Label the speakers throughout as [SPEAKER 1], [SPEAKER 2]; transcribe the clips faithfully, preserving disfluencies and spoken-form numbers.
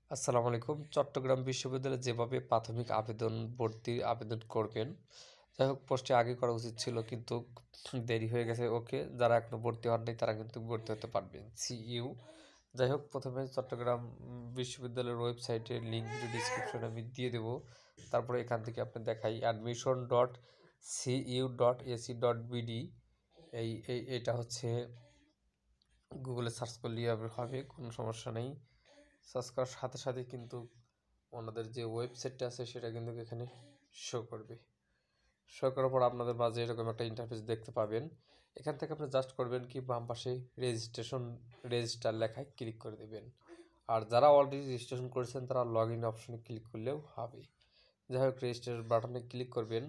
[SPEAKER 1] আসসালামু আলাইকুম। চট্টগ্রাম বিশ্ববিদ্যালয়ে যেভাবে প্রাথমিক আবেদন ভর্তির আবেদন করবেন, যাই হোক পোস্টটি আগে করা উচিত ছিল কিন্তু দেরি হয়ে গেছে। ওকে, যারা এখনো ভর্তি হন নাই তারা কিন্তু ভর্তি হতে পারবেন। সিইউ যাই হোক, প্রথমে চট্টগ্রাম উম, বিশ্ববিদ্যালয়ের ওয়েবসাইটের লিঙ্ক ডিসক্রিপশনে আমি দিয়ে দেবো। তারপরে এখান থেকে আপনি দেখাই admission dot CU dot AC dot BD. এই এই এটা হচ্ছে গুগলে সার্চ করলেই হবে, কোনো সমস্যা নেই। সার্চ করার সাথে সাথে কিন্তু ওনাদের যে ওয়েবসাইটটা আছে সেটা কিন্তু এখানে শো করবে। শো করার পর আপনাদের মাঝে এরকম একটা ইন্টারফেস দেখতে পাবেন। এখান থেকে আপনি জাস্ট করবেন কি, বাম পাশে রেজিস্ট্রেশন রেজিস্টার লেখায় ক্লিক করে দেবেন। আর যারা অলরেডি রেজিস্ট্রেশন করেছেন তারা লগ ইন অপশনে ক্লিক করলেও হবে। যাই হোক, রেজিস্ট্রেশন বাটনে ক্লিক করবেন।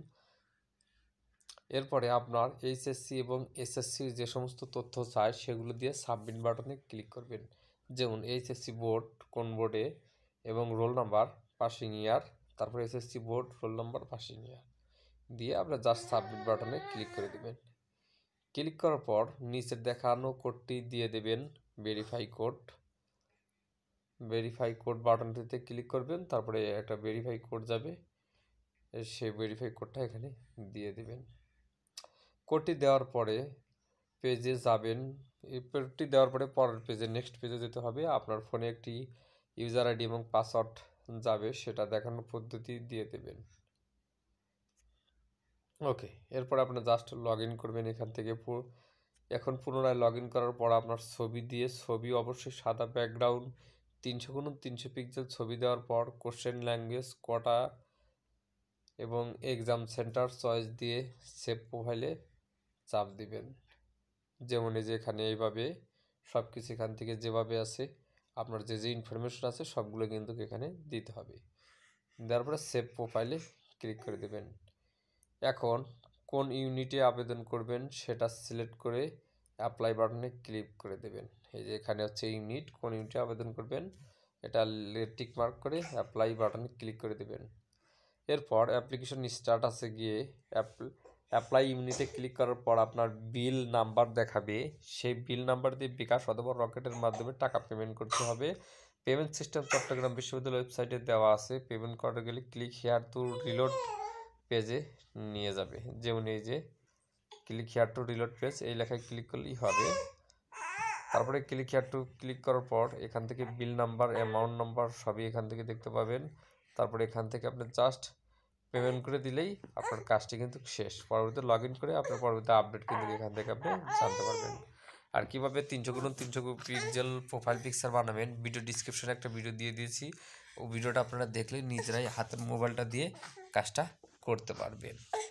[SPEAKER 1] এরপরে আপনার এইচএসসি এবং এসএসসির যে সমস্ত তথ্য চায় সেগুলো দিয়ে সাবমিট বাটনে ক্লিক করবেন। যেমন এইচএসসি বোর্ড কোন বোর্ডে এবং রোল নাম্বার, পাসিং ইয়ার, তারপর SSC board, roll number, passing year দিয়ে আপনার জাস্ট সাবমিট বাটনে ক্লিক করে দেবেন। ক্লিক করার পর নিচের দেখানো কোডটি দিয়ে দেবেন, ভেরিফাই কোড। ভেরিফাই কোড বাটনটিতে ক্লিক করবেন, তারপরে একটা ভেরিফাই কোড যাবে, সেই ভেরিফাই কোডটা এখানে দিয়ে দেবেন। কোডটি দেওয়ার পরে পেজে যাবেন। এই কোডটি দেওয়ার পরে পরের পেজে নেক্সট পেজে যেতে হবে। আপনার ফোনে একটি ইউজার আইডি এবং পাসওয়ার্ড যাবে, সেটা দেখানোর পদ্ধতি দিয়ে দেবেন। ওকে, এরপর আপনি জাস্ট লগ ইন করবেন এখান থেকে। এখন পুনরায় লগ ইন করার পর আপনার ছবি দিয়ে, ছবি অবশ্যই সাদা ব্যাকগ্রাউন্ড, তিনশো গুণ তিনশো পিক্সেল ছবি দেওয়ার পর কোশ্চেন ল্যাঙ্গুয়েজ কোটা এবং এক্সাম সেন্টার চয়েস দিয়ে সেভ প্রোফাইলে চাপ দিবেন। যেমন এই যে এখানে এইভাবে সব কিছু এখান থেকে যেভাবে আছে আপনার যে যে ইনফরমেশন আছে সবগুলো কিন্তু এখানে দিতে হবে। দেওয়ার পরে সেভ প্রোফাইলে ক্লিক করে দেবেন। এখন কোন ইউনিটে আবেদন করবেন সেটা সিলেক্ট করে অ্যাপ্লাই বাটনে ক্লিক করে দেবেন। এই যে এখানে হচ্ছে ইউনিট, কোন ইউনিটে আবেদন করবেন এটা টিক মার্ক করে অ্যাপ্লাই বাটনে ক্লিক করে দেবেন। এরপর অ্যাপ্লিকেশন স্ট্যাটাসে গিয়ে অ্যাপ্লাই ইউনিটে ক্লিক করার পর আপনার বিল নাম্বার দেখাবে। সেই বিল নাম্বার দিয়ে বিকাশ অথবা রকেটের মাধ্যমে টাকা পেমেন্ট করতে হবে। পেমেন্ট সিস্টেম চট্টগ্রাম বিশ্ববিদ্যালয় ওয়েবসাইটে দেওয়া আছে। পেমেন্ট করতে গেলে ক্লিক হেয়ার টু রিলোড পেজে নিয়ে যাবে। যেমন এই যে click here to reload page, এই লেখায় ক্লিক করলেই হবে। তারপরে ক্লিক হেয়ার টু ক্লিক করার পর এখান থেকে বিল নাম্বার, অ্যামাউন্ট নাম্বার সবই এখান থেকে দেখতে পাবেন। তারপরে এখান থেকে আপনি জাস্ট পেমেন্ট করে দিলেই আপনার কাজটি কিন্তু শেষ। পরবর্তীতে লগ ইন করে আপনার পরবর্তী আপডেট কিন্তু এখান থেকে আপনি জানতে পারবেন। আর কীভাবে তিনশো গুণ তিনশো পিক্সেল প্রোফাইল পিকচার বানাবেন, ভিডিও ডিসক্রিপশনে একটা ভিডিও দিয়ে দিয়েছি। ও ভিডিওটা আপনারা দেখলে নিজেরাই হাতের মোবাইলটা দিয়ে কাজটা করতে পারবেন।